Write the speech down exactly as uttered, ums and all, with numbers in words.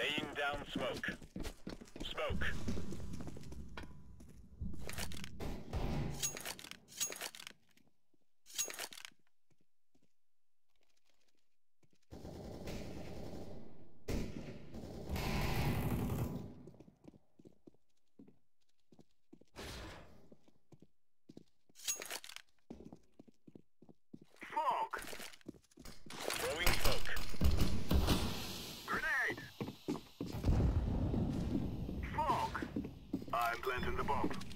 Laying down smoke. Smoke. Smoke! Throwing smoke. Grenade! Smoke! I'm planting the bomb.